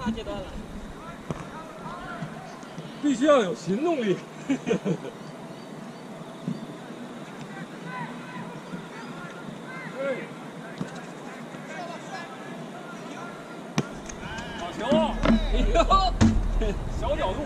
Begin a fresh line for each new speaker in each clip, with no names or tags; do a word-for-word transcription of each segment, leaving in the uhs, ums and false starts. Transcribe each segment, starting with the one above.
发阶段了，
必须要有行动力。好球！哎呦，小角度。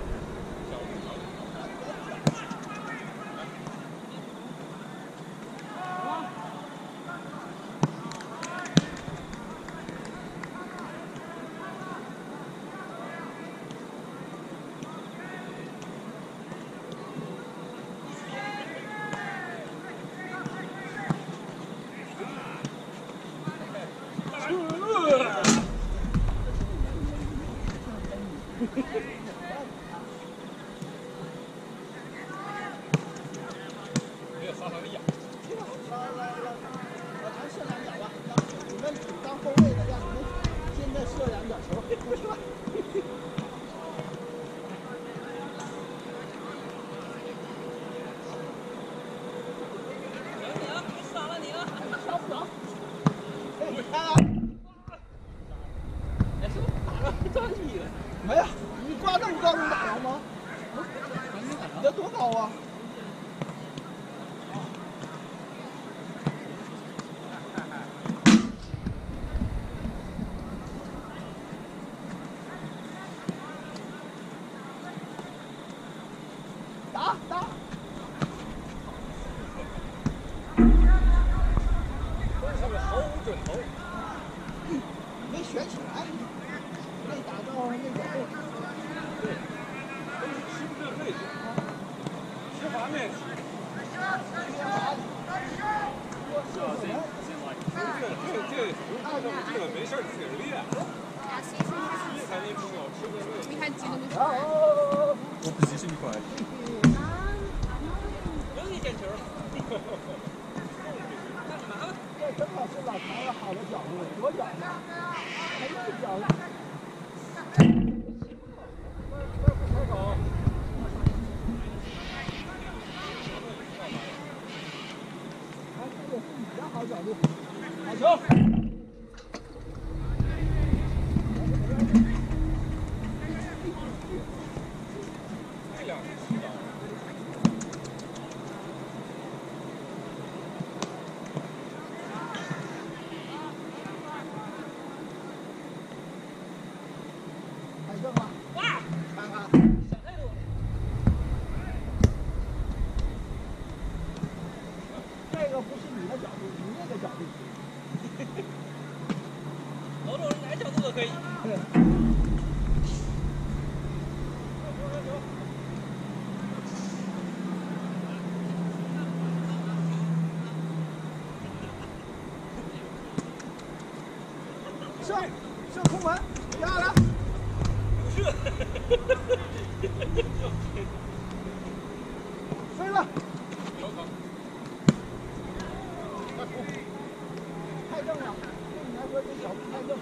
没有杀伤力啊！
来来来，我咱射两脚吧，你们主当后卫的，让你们现在射两脚球，过去吧。
行你啊，别杀了你了，
杀不着。哎，你看啊，
哎，是不是打了转体了？
没有，你挂那么高能打着吗？你这多高啊？ 打打！
上面毫无准头，
没选起来，没打到那个后。
对，都是吃不这位置，缺乏面体。这这这这这没事，自个儿练，练才能知道吃不这位置。
你看急了没？
我不急是一块。
又一捡球。干什么了？
这正好是老唐好的角度，左脚呢，他右脚。
开口。
啊，这个是你的好角度，好球！
这两是洗澡。
太正了，
哇！
看看，
想太多了。
这个不是你的角度，你那个角度。
某种人哪角度都可以。
对。射，射空门，压了。
不是。
飞了。太正了，对你来说这角度太正。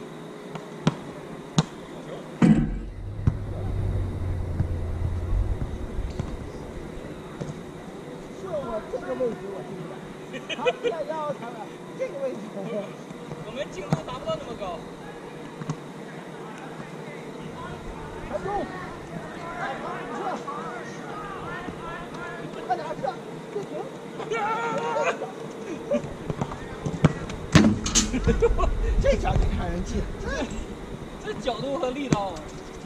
射我这个位置我进不了，他偏要他了这个位置。
我们精度达不到那么高。
传中，来，射，快点射，别停。这脚挺看人气，
这这角度和力道啊！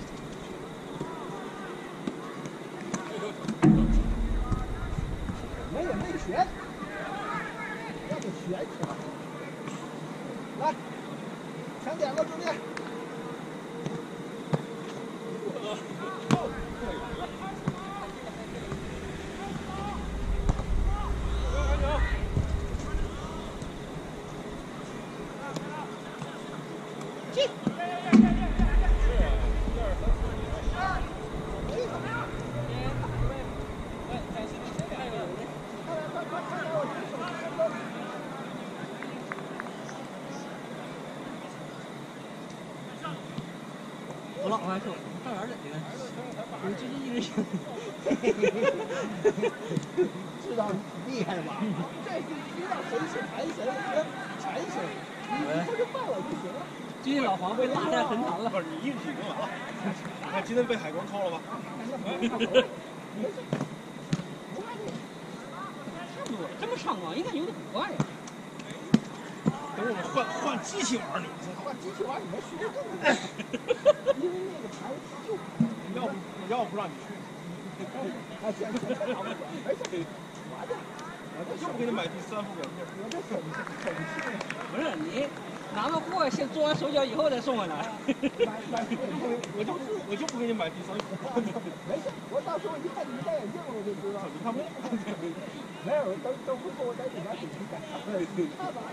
没有内旋，要给旋起来。来，抢点了，兄弟。进。
我老爱说，上哪儿怎的？我就是一直想。
知道厉害吧？这是知道谁是财神，谁财神，你以后就拜我就行了。
最近老黄被拉下神坛了。
不是你硬体就完了。你看今天被海关扣了吧？
差不多，这么猖狂应该有点快呀。
等我们换换机器玩你。
换机器玩你们输的更多。因为那个牌就
要不要不让你去。
啊，行行行，好吧，没事，玩着。
我就不给你买第三副人质。
我这手手气。
不是你拿到货先做完手脚以后再送回来。
我就不我就不给你买第三副。
没事，我到时候一看你们戴眼镜我就知道。
你看没？
没有，都都会给我在里边给你改。看吧。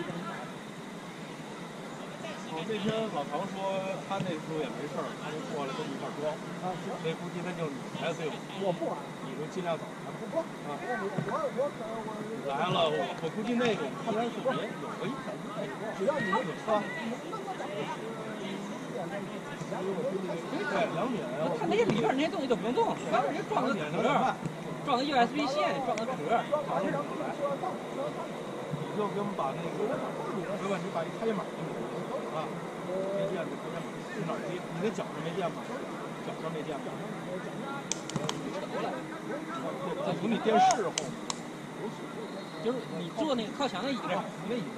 我那天老唐说他那时候也没事儿，他就过来跟你一块装。
啊，行。
那估计那就是你才对了。
我不玩，
你就尽量早。
不不，啊，我我我可我
来了，我我估计那个他边是别有个一百一，
只要你们
啊，
那么早。
对，两点。
他那里边那些东西都不用动，外边就装个壳，装个 U S B 线，装个壳。
你就给我们把那个，哥哥，你把一开码给我啊，没电的开码，去哪儿接？你那脚上没电吗？脚上没电吗？在从你电视后面，
就是你坐那个靠墙的椅子，
那椅子。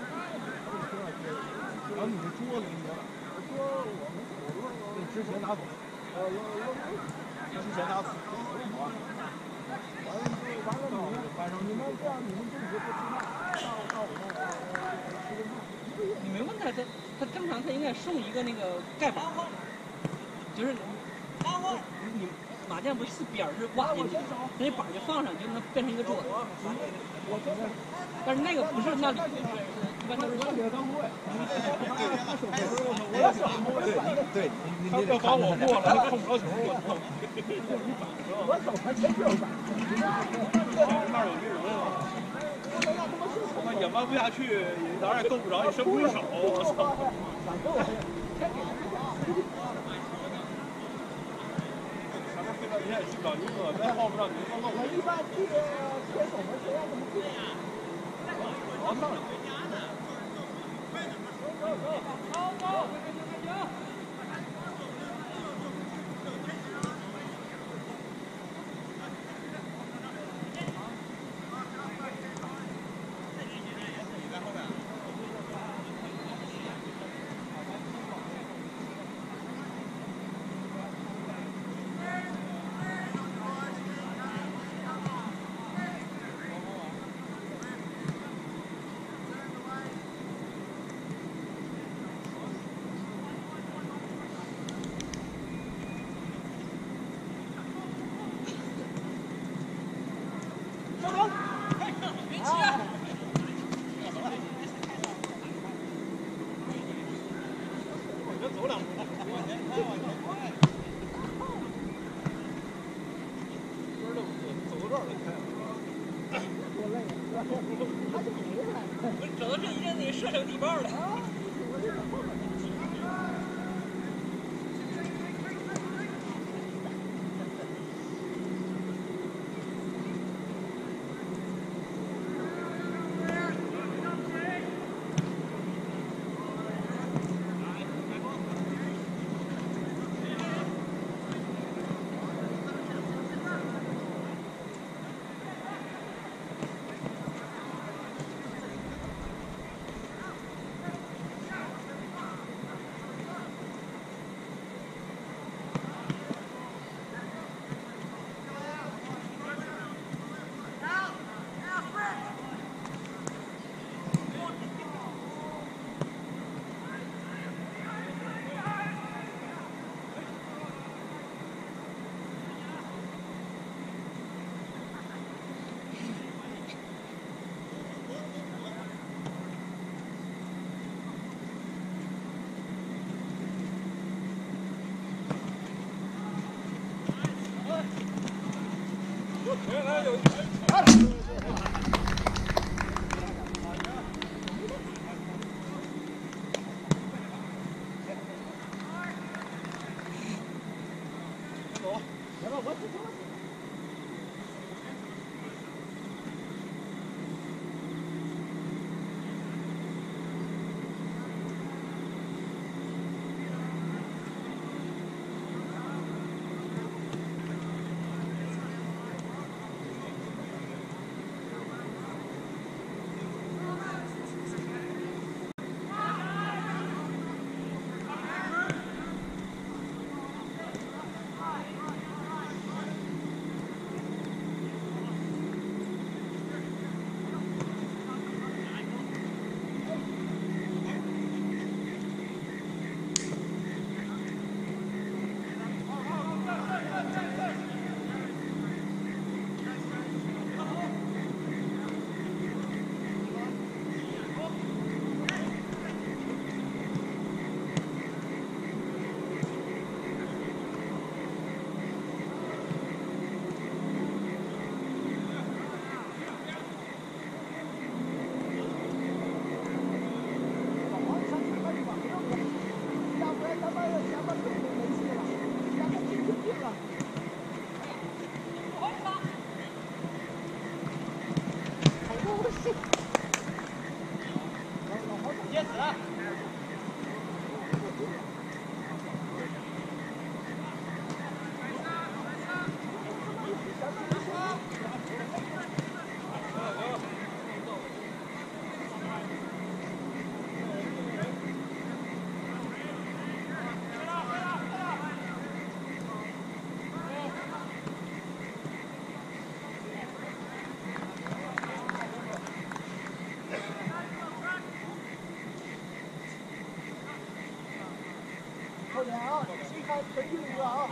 然后你那桌子你搁哪？那之前拿走。之前拿走。好吧。
完了完了，你们搬上你们这样，你们自己不吃饭，到到我那儿吃顿饭。
你没问他，他他正常他应该送一个那个盖板，就是你麻将不是边儿是挖进去，那板就放上就能变成一个桌子。但是那个不是那里，一般都是。
对对，他要把我过了，他控不着球了。
我手还真就是板。
那儿有绿人啊。他也弯不下去，哪儿也够不着，你伸不出手，我操！你也去不了一个，再耗不上你一个漏。
我一般去贴手门，谁让他们贴？
好上来。
走走走。走到这一定得射成地包了。
后点啊，谁看谁进一个啊？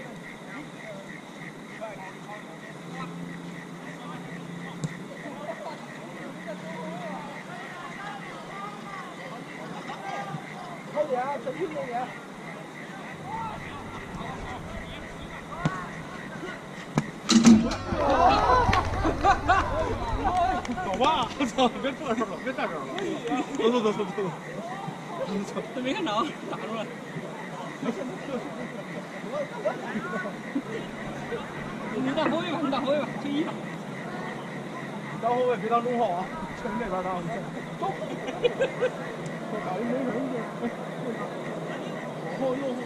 后点啊，陈俊那点。
走吧，我操！别坐这儿了，别站这儿了。走走走走走。
他没看着，打住了。你当后卫吧，你当后卫吧，退一吧。
当后卫别当中后啊，从那边当。走。我搞一没人就，往后右后。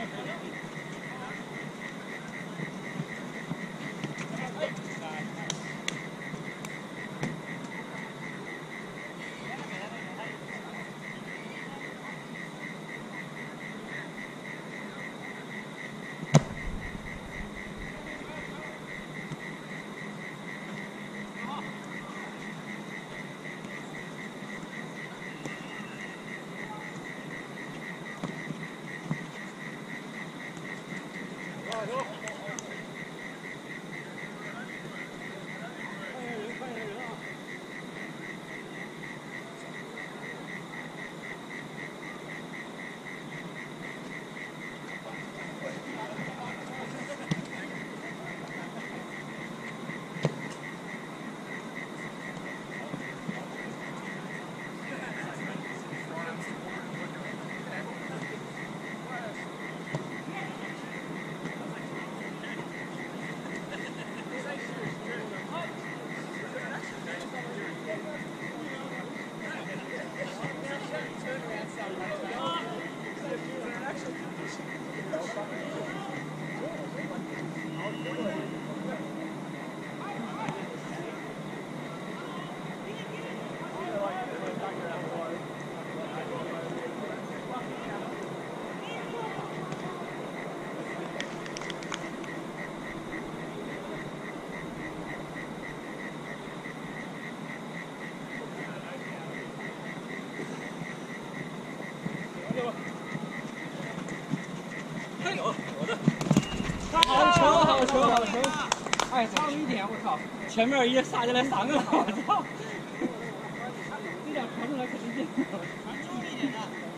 好球，好球，好球！哎，差了一点，我操！前面一杀进来三个了，我操！这点传出来肯定进。传出一点的。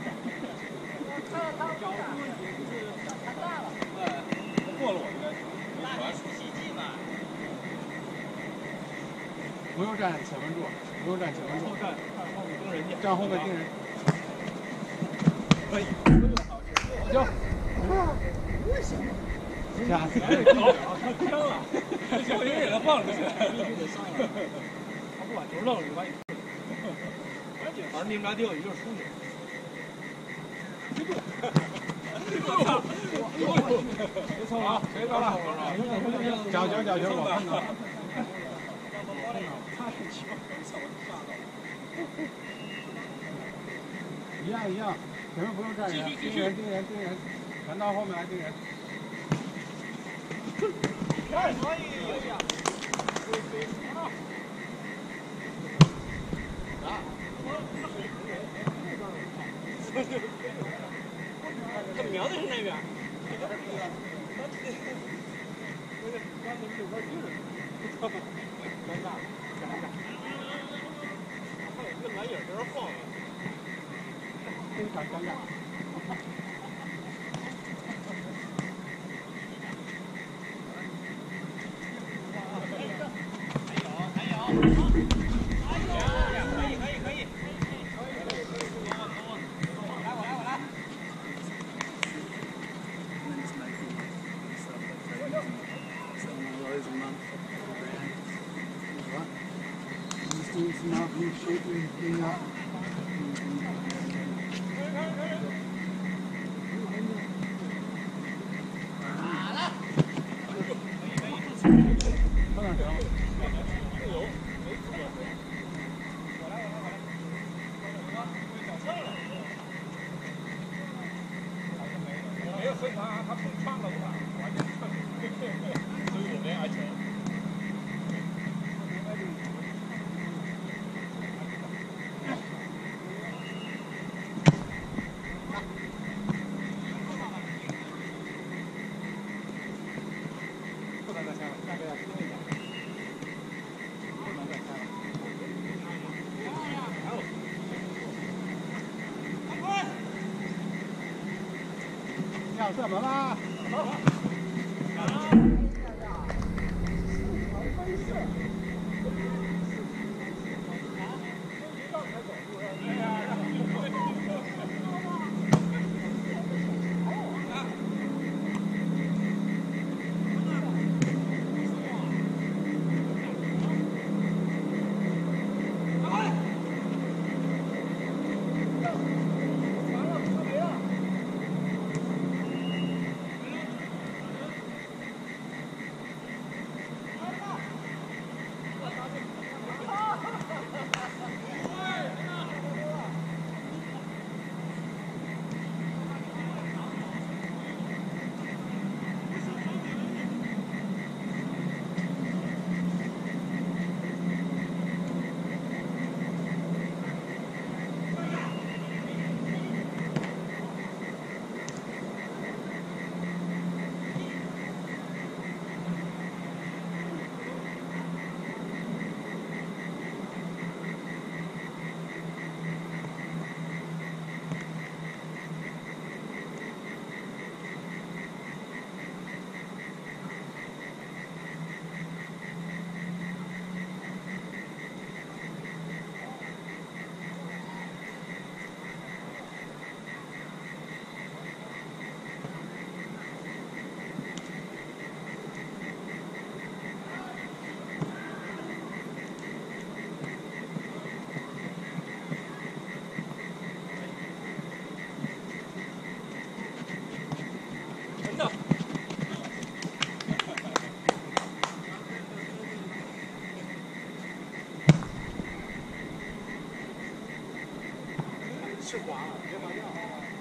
角度问题就是太大了。哎，过了我应该。大力出奇迹嘛。
不用站前面住，不用站前面住。站后面盯人家。站后面盯人。可以。好球！吓死人！他偏了，小心给他放出去，必须得上来。他不把球扔了，就把你。反正你们俩钓鱼就是出去。别冲了，别冲了！假球，假球，我看到了。差点球，一样一样，前面不用站人，盯人盯人盯人，传到后面来盯人。哎，可以呀！
他瞄的是那边。
尴尬，尴尬。
那玩意儿在这晃，
非常尴尬。It's not me shaking me up.
没有分他，他碰撞了我，完全撞，所以我没安全。不能再拆了，下个要拼一下。不能再拆了。
要射门啦！
吃瓜了，别麻将好吧？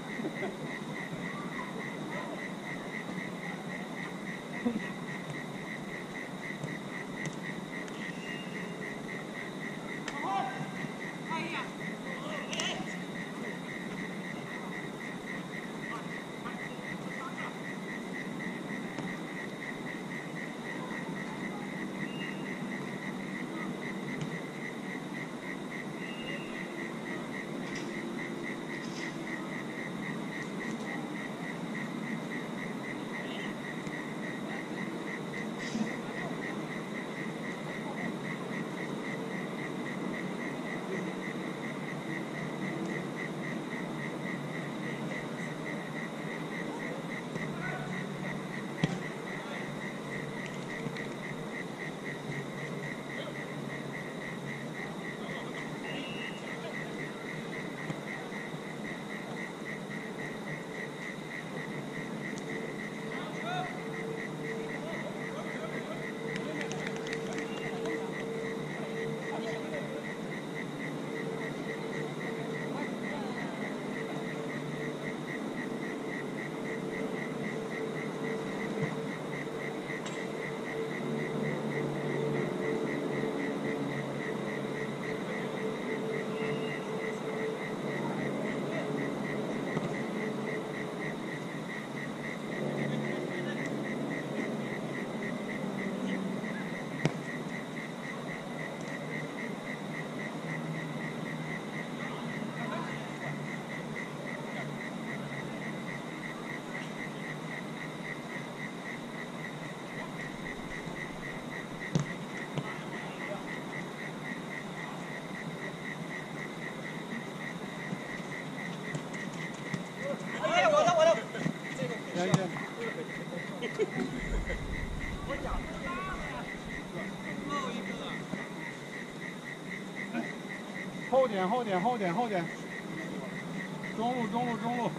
后点后点后点后点，中路中路中路。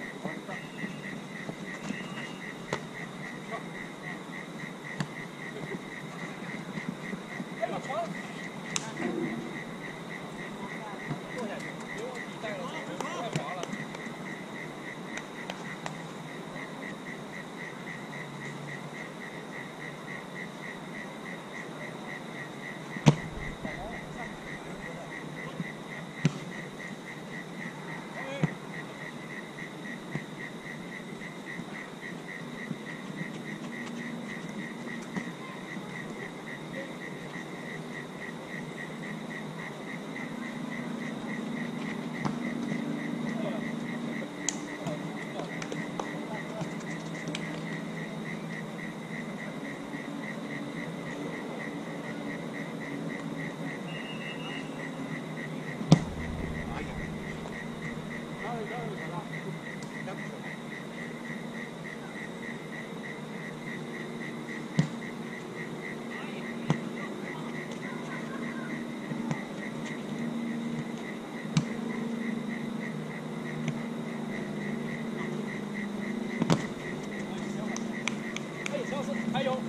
还有。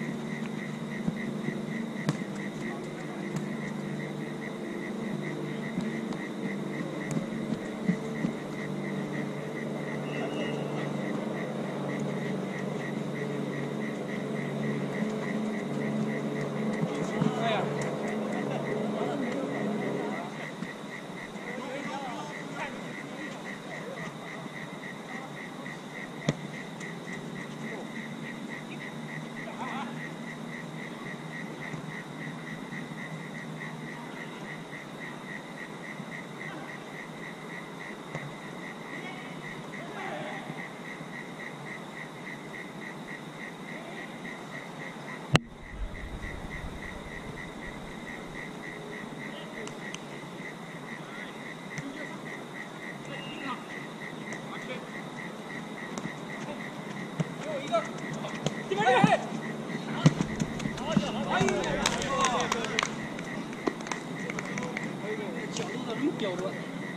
标准。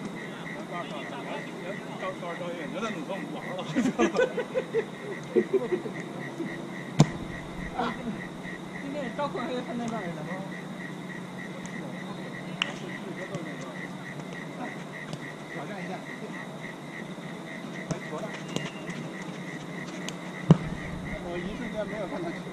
招招招远，就在弄成网了。
今天招空还有看那边的吗？
挑战一下。 天没有看他球。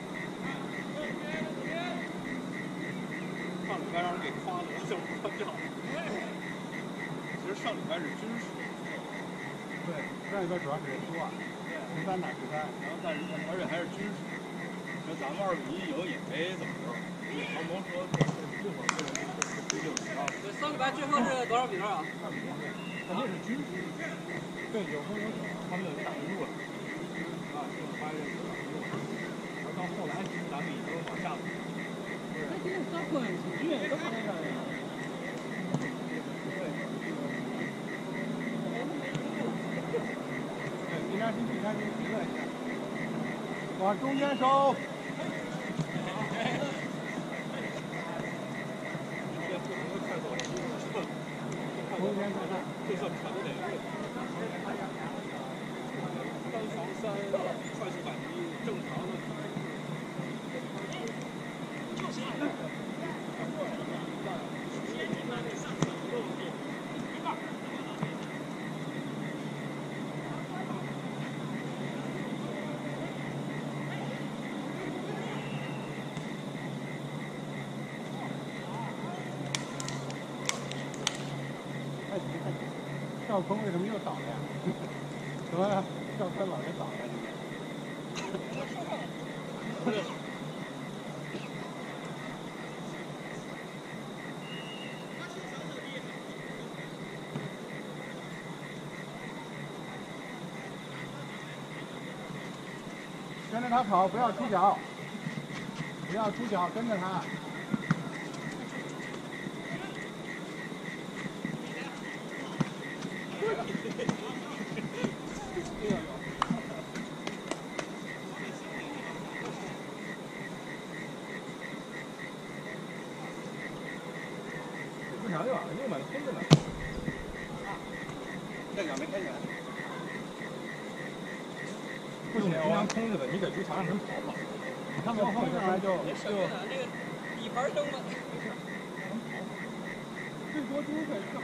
上礼拜让人给夸了，我怎么不知道？其实上礼拜是军事。
对，上礼拜主要是人多，十三打十三，
然后但是而且还是军事。说咱们二比一赢也没怎么着。唐蒙说这会儿这个这六比二。
对，上礼拜最后是多少比多少？
二比一，肯定是军事。对，有风有雨，他们有打得住了。啊，这个八月份打得住了。然后到后来咱们已经往下走。
那今天三分，永远都放在这儿。
对，平常心平常心，平乐一下。往中间收。中间看看，
这算传的哪个？单防三，快速反击，正常的。
赵坤为什么又倒了呀？什么？赵坤老是倒了。跟着他跑，不要出脚，不要出脚，跟着他。不想要，又买空着呢。
这脚没开起来。
不行，平常空着的，你得追场让人跑跑。他们放上来就就
那个底盘升了。
最多丢在上。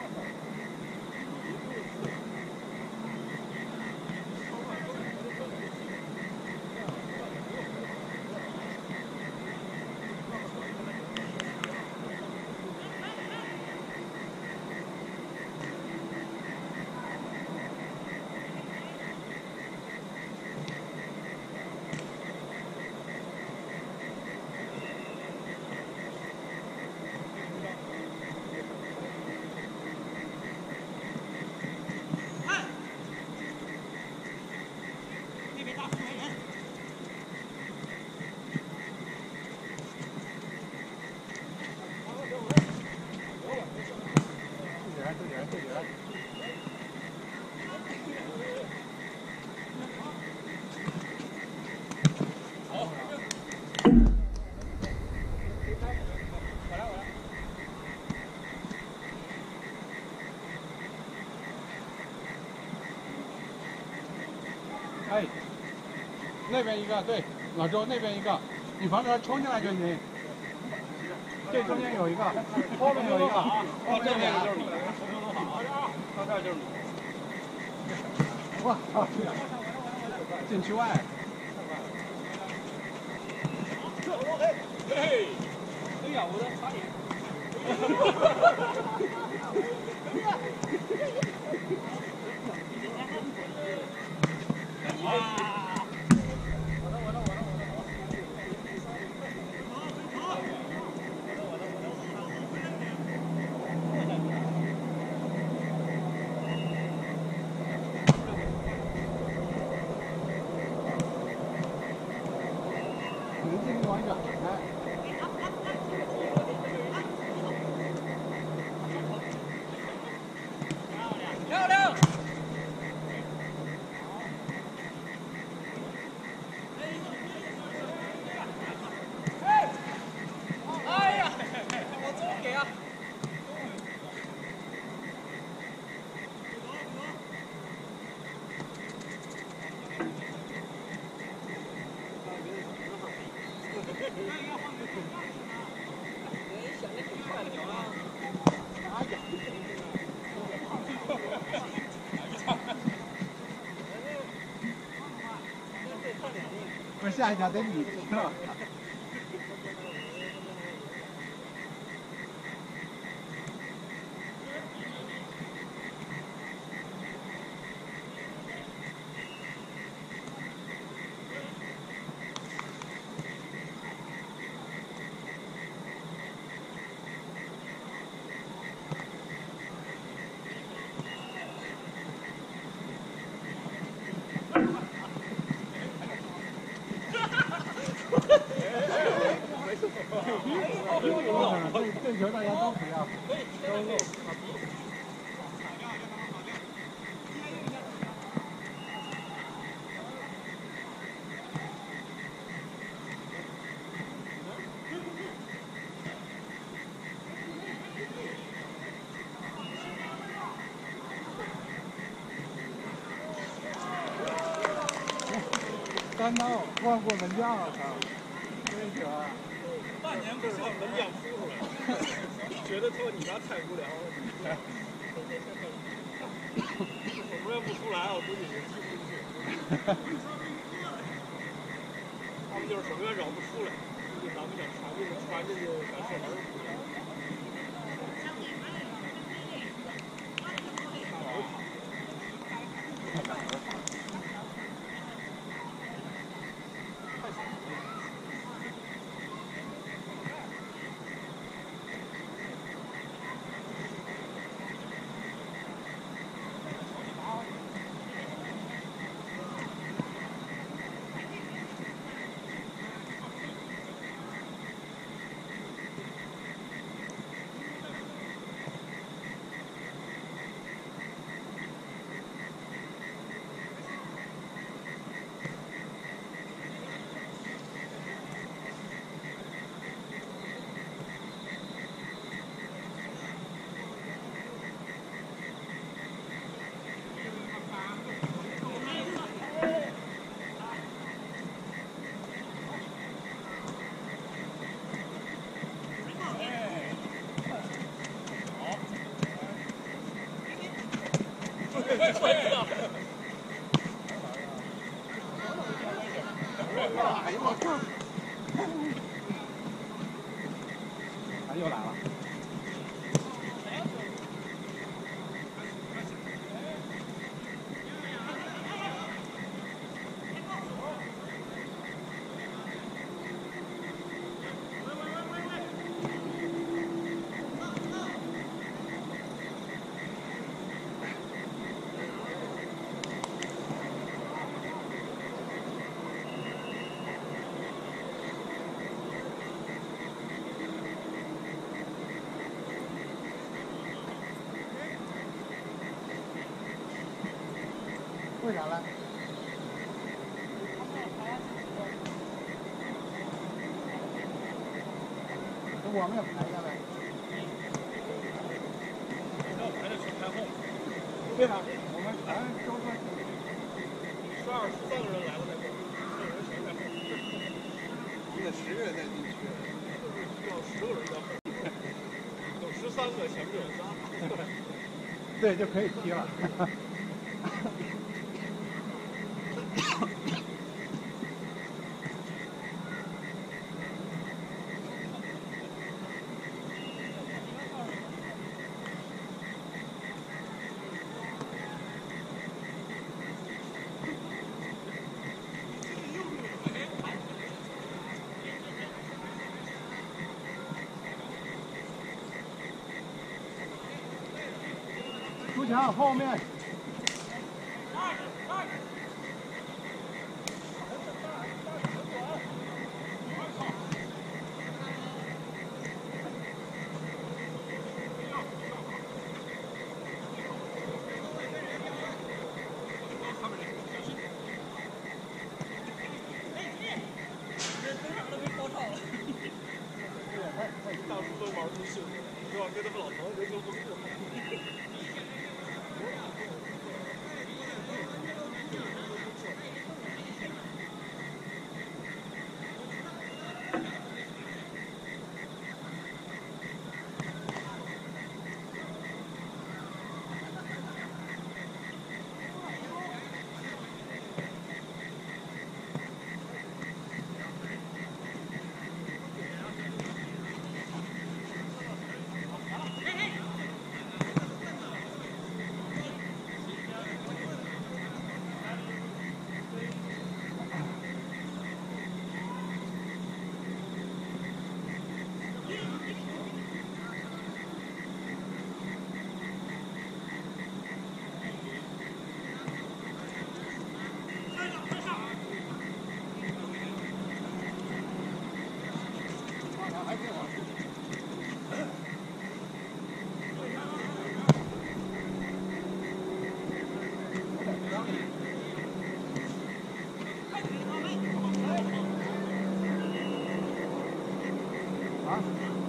哎，那边一个，对，老周那边一个，你防止他冲进来就行。这中间有一个，后面有一个，
到这边就是你，从头都好，到这儿就是你。
哇，禁区外。
嘿，哎呀，我的差点。啊！我的我的我的我的
能尽力往远了开。
漂亮！哎呀，我终于给啊！想的挺快的，牛啊！哎呀！这太脸了。
不是下一家得你踢了。这球大家都不要。单刀换过门将，我操！这球啊！
半年不上门将扑出来，觉得说你妈太无聊了。我们要不出来，我估计也踢不进去。他们就是手边找不出来，估计咱们想传进去，传进去咱射门。哎呦我靠！他又来了。为啥嘞？我们也排下来。要排的全排后。
对吧？我们全都说
十二、十三个人来了再说，这人全排后。
你得十个人再进去。
要十个人在后。有十三个，前面有仨。
对，就可以踢了。出墙后面。
大叔都玩出兴致，你知道跟他们老头人都不过。
啊。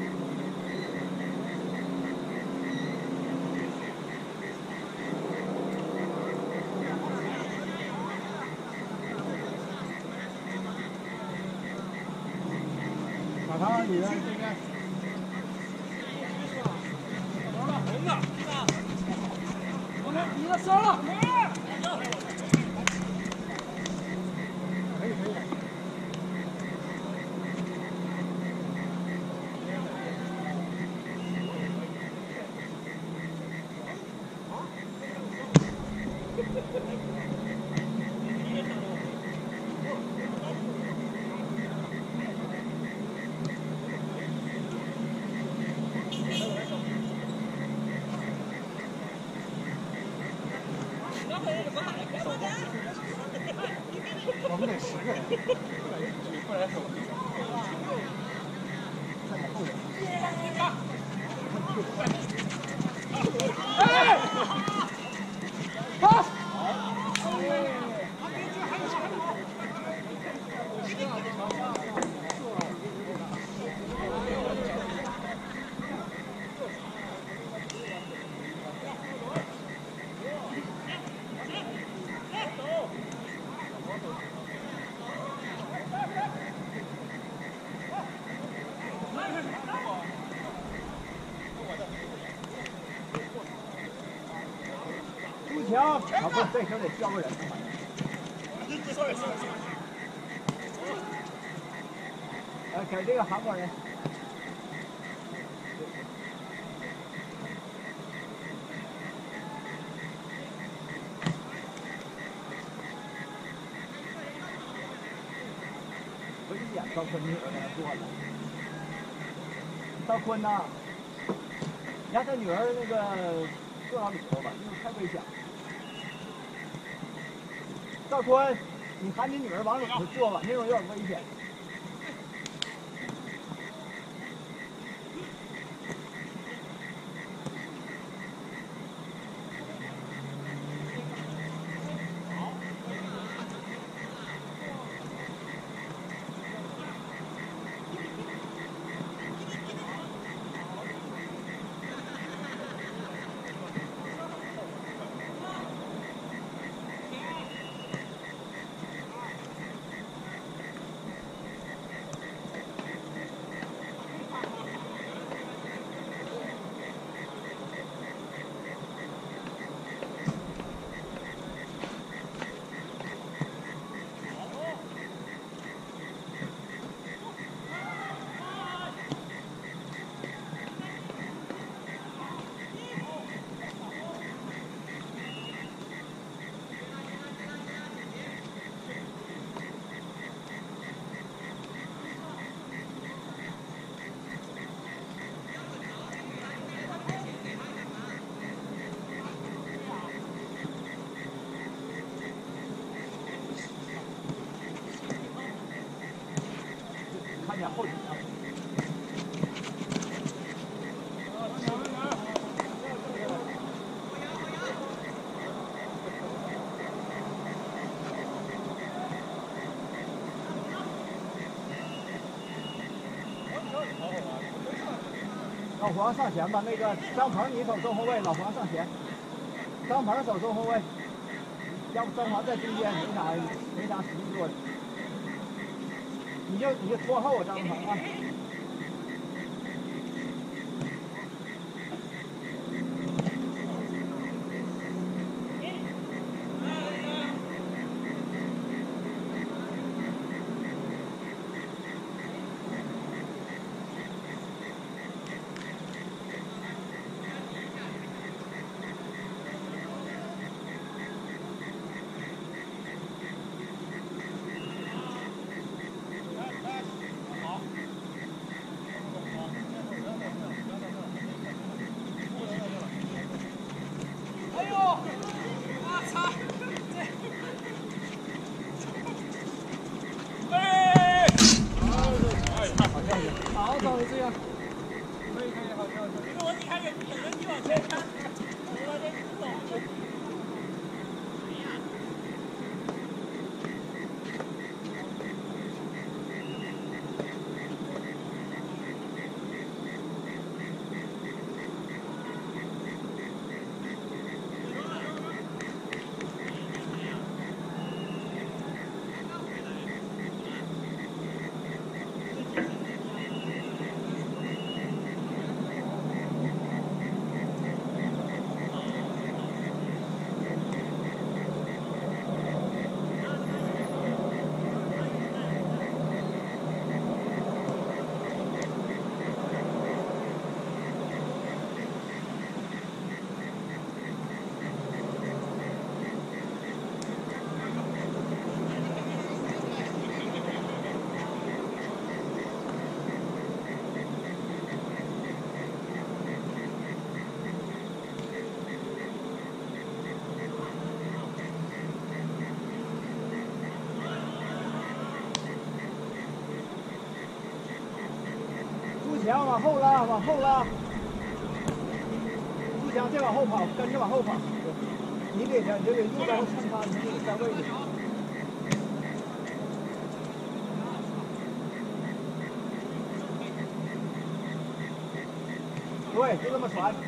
马上里面这边。
红的，
我们你的声了。
可以可以。我们得十个人，
不然手。
再往后点。
哎！好。
朱强，啊不，这球得交个人。呃，给这个韩国人。危险，赵坤女儿在那坐着。赵坤呐，你让他女儿那个坐到里头吧，因为太危险了。赵坤，你喊你女儿往里头坐吧，那种有点危险。看见后几场。老黄上前吧，那个张鹏你走中后卫，老黄上前。张鹏走中后卫，要不张鹏在中间没啥没啥实力做的。你就你就拖后张鹏啊。好，走这样。可以可以，好，这样。因为我你看这等着你往前看，我这走。 前往后拉，往后拉。步枪再往后跑，跟着往后跑。你得的，你就得右边蹭他，你就得站位置。对，就这么传。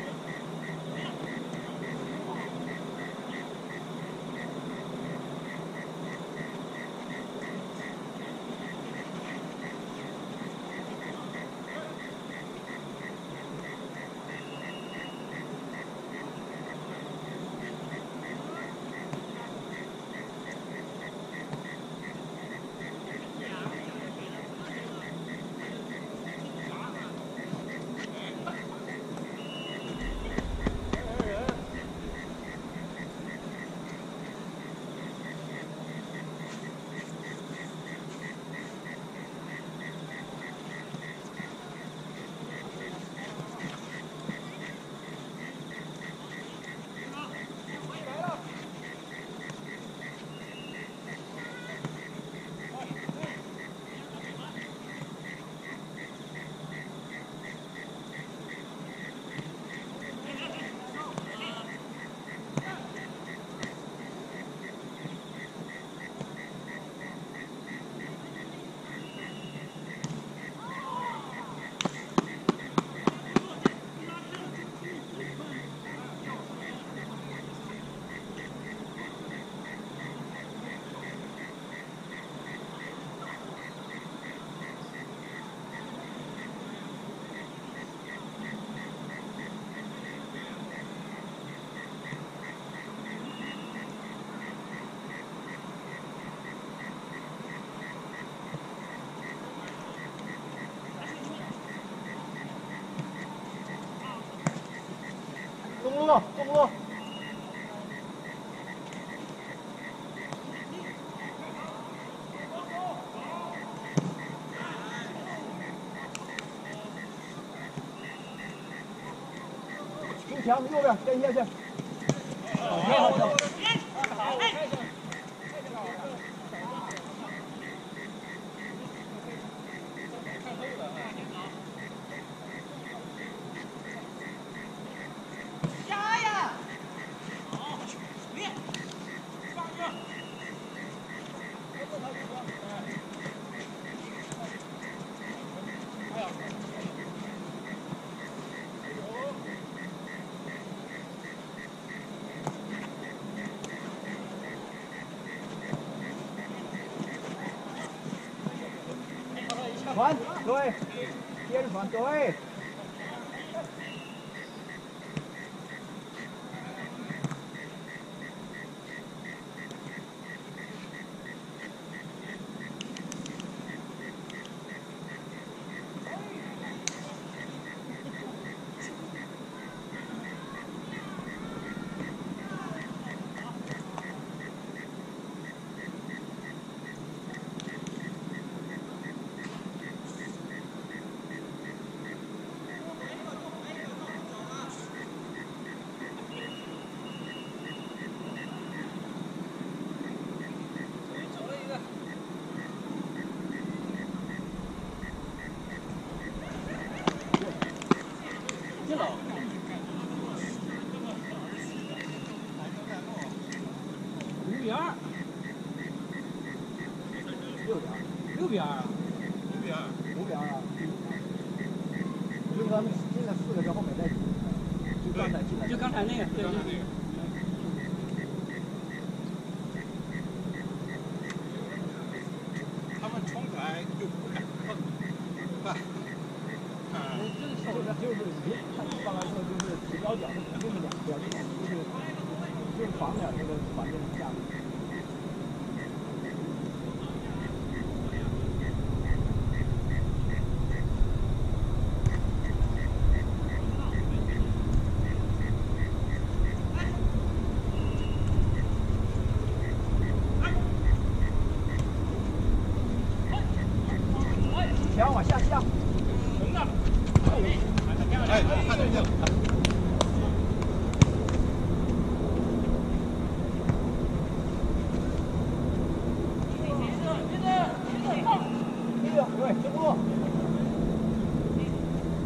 中路，中路。中墙右边跟下去。好，好，好。传，对，接着传，对。五比二，六比二，六比二啊，五比二，五比二啊。就他们进了四个之后没再进，就刚才进来，
就刚才那个，对对对。
他们冲起来就不敢碰，快。
就是就是你看一般来说就是直标角是肯定是两边，就是就是防点那个反正下面。墙往下下。
哎，看得见。
对，中路。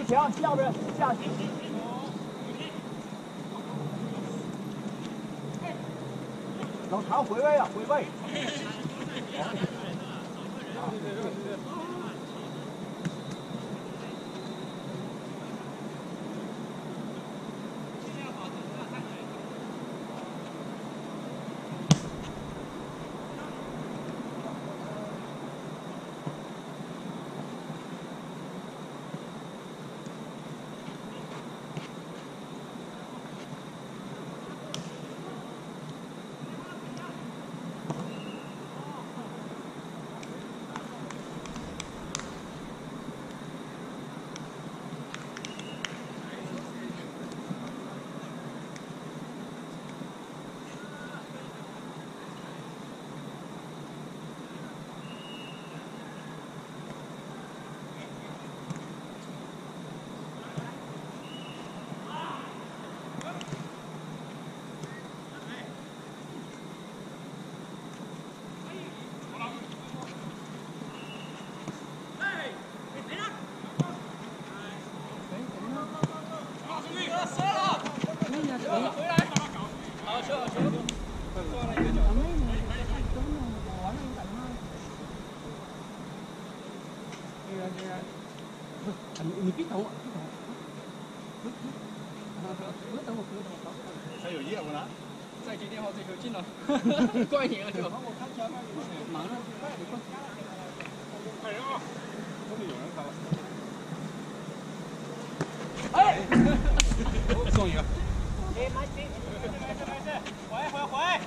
墙，吊着下去。老唐回位啊，回位。
你你别等我，别等我，不不等我，不等我，
还有业务呢。
再接电话这球进了，怪你啊就。忙着。
看人啊！后面有人开了。
哎！
送一个。
回回回！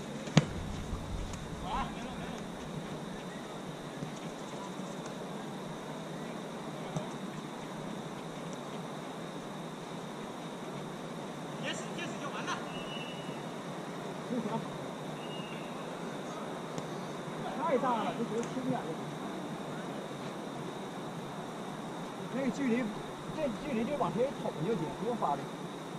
太大了，这球轻点的。那个距离，这距离就往前一捅就行，不用发力。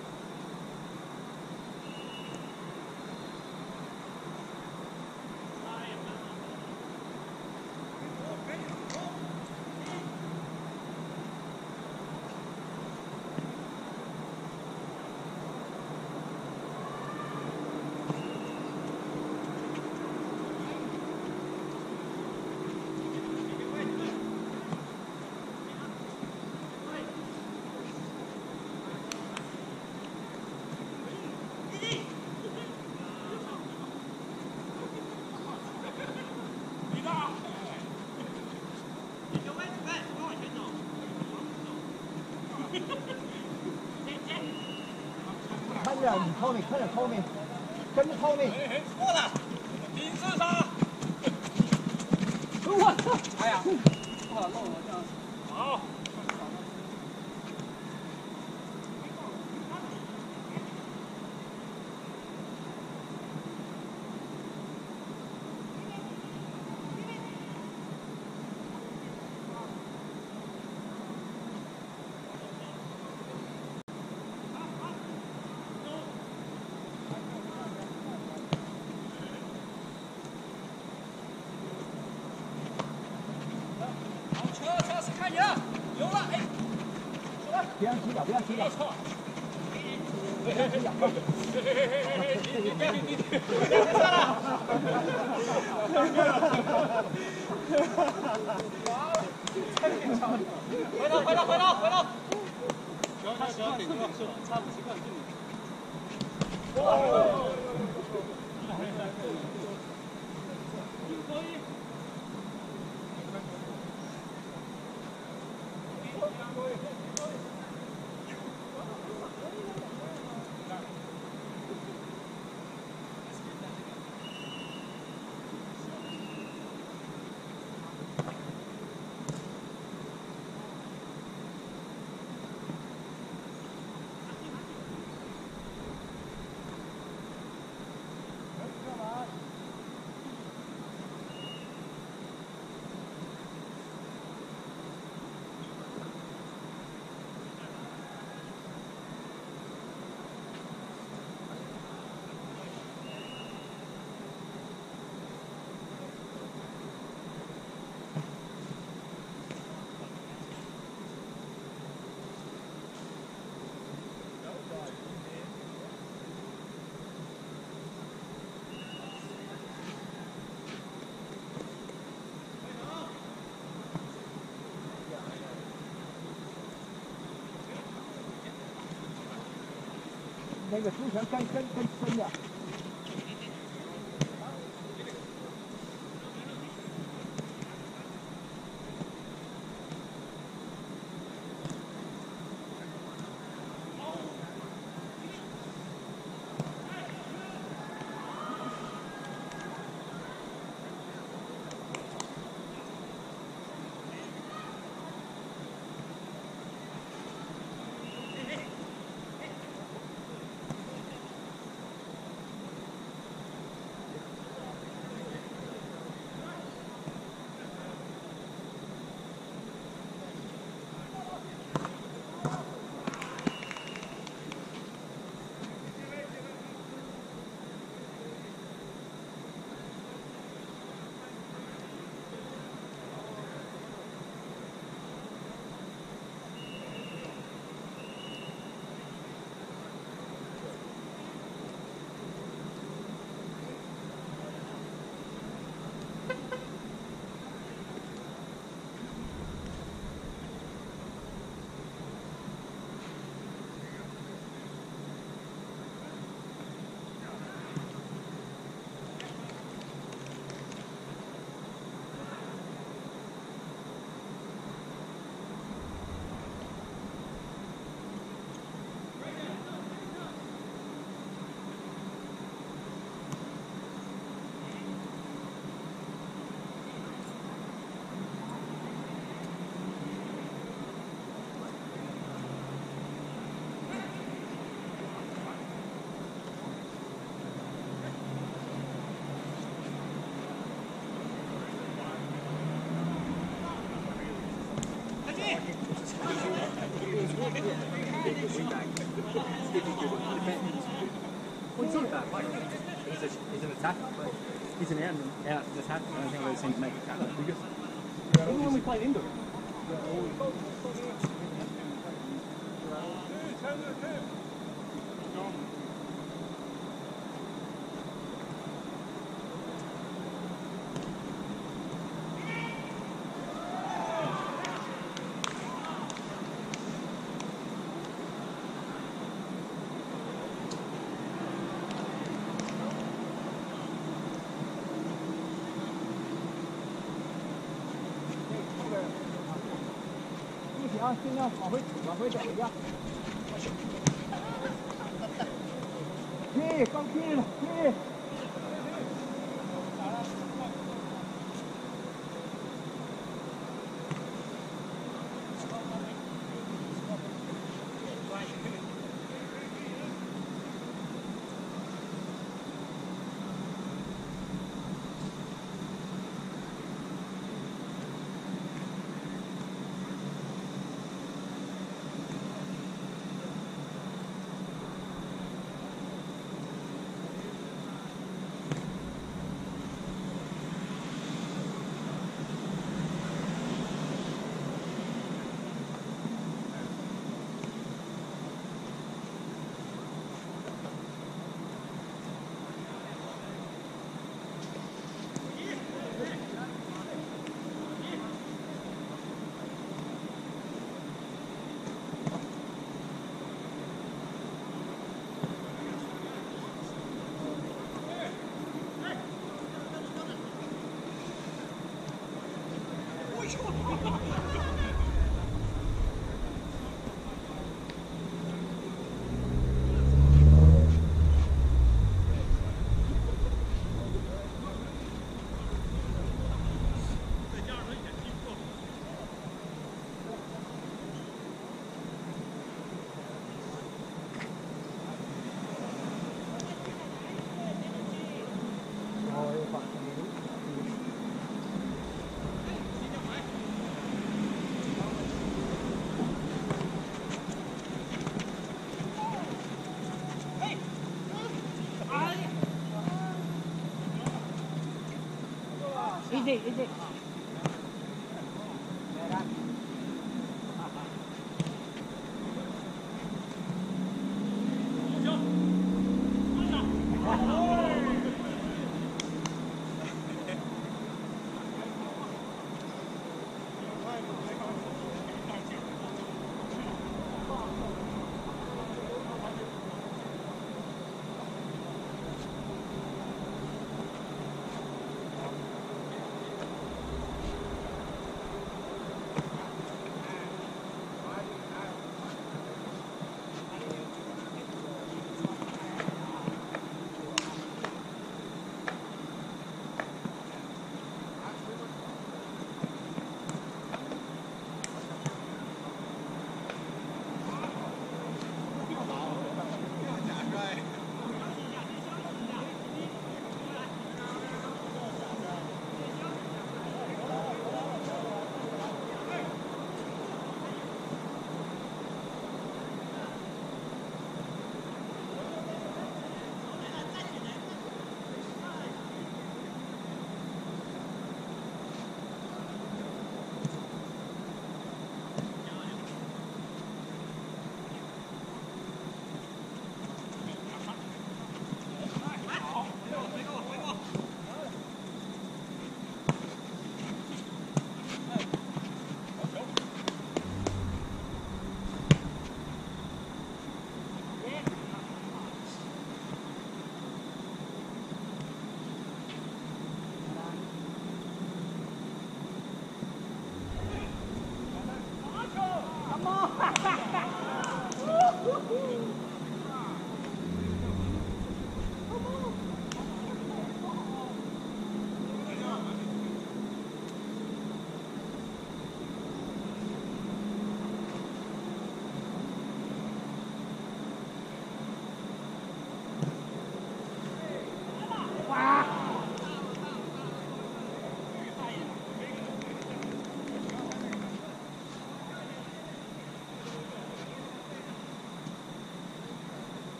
看着你Tony，看着Tony，跟着Tony。
错了，顶刺杀！
我操！哎呀，不好弄了这样。
好。
看你，有了，哎，
别让踢脚，别让踢脚。别让踢脚。
你别你你别算了。回头回头回头回头。行行行，顶住，差不习惯进去。哇！可以。
那个出拳跟跟跟深点。
Well, it's not a bad fight. It's, a, it's an attack. It's an end, yeah, it's an attack. I don't think they seem to make it count. Even when we played indoor.
啊，尽量往回往回走一下。踢，刚踢了，踢。
Easy, easy.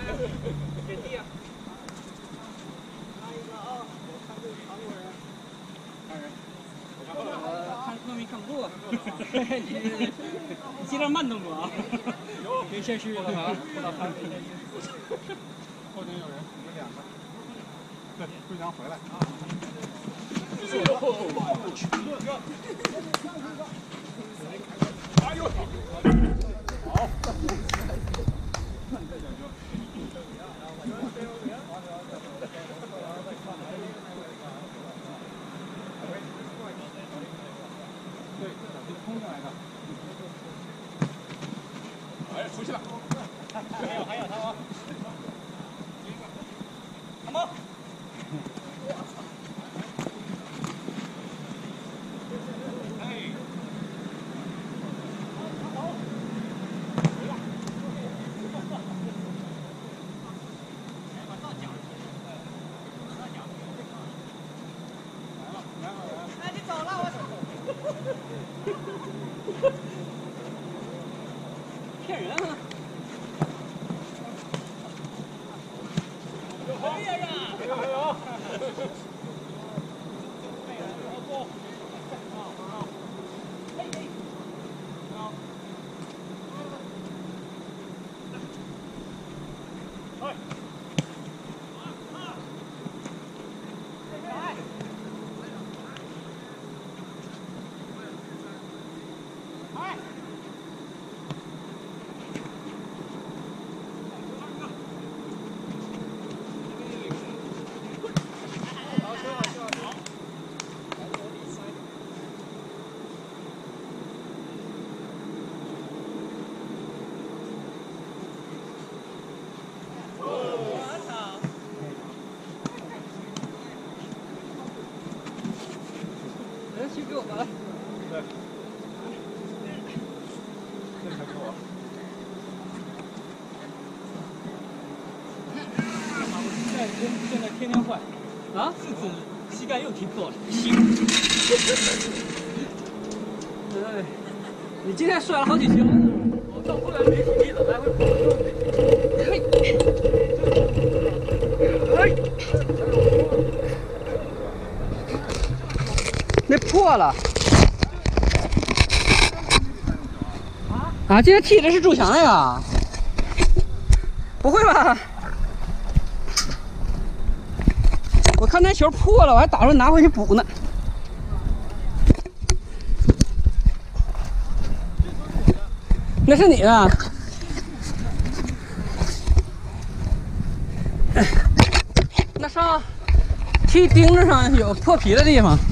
给地啊！我看科迷看不住啊！你你尽量慢动作啊！别先虚了啊！不到他。
后边有人，你们两个。对，队长回来啊！哎呦！好。对，冲上来的。哎，出去了。还有还有他吗？他吗？
骗人啊！
哎呀呀！还有还有。
人去给我吧。
对。这才给我。
现在现在天天坏。啊？这次膝盖又踢破了。行。对，你今天摔了好几跤呢。我到后来没体力了，来回跑。嘿。哎。那破了。啊！今天踢的是朱强那个？不会吧？我看那球破了，我还打算拿回去补呢。那是你的。那上踢钉子上有破皮的地方。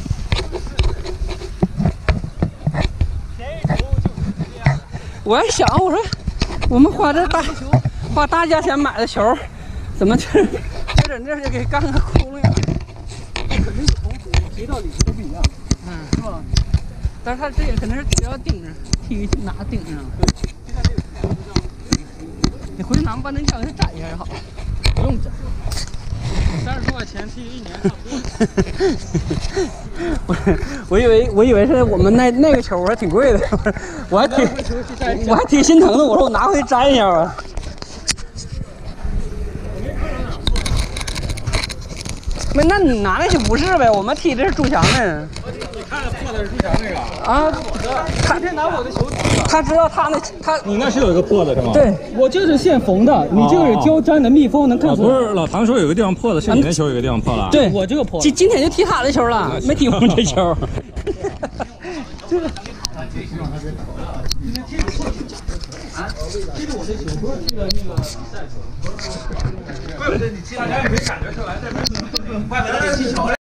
我还想，我说我们花这大花大价钱买的球，怎么就就在这就给干个窟窿呀？
肯定是同组，谁到里都不一样，
嗯，
是吧？
但是他这个可能是只要钉着，踢拿钉上。
对，现在这个是这样。
你回去拿万能胶给它粘一下就好。
不用粘。
三十多块钱踢一年差不多。
我我以为我以为是我们那那个球还挺贵的，我还挺我还挺心疼的。我说我拿回去粘一下吧。没，那你拿那就不是呗，我们踢的是朱强的。
你看破的是朱强那个
啊？
他天拿我的球踢了。
他知道他那他
你那是有一个破的是吗？
对，
我这是现缝的，你这个是胶粘的密封，能看出来。
不是老唐说有个地方破的，是你那球有个地方破了。
对，
我这个破了。
今今天就踢他的球了，没踢我这球。这个。
踢的我的球，不是踢的那个比赛球。
怪不得你踢大家也没感觉出来，这边怪不得你踢球嘞。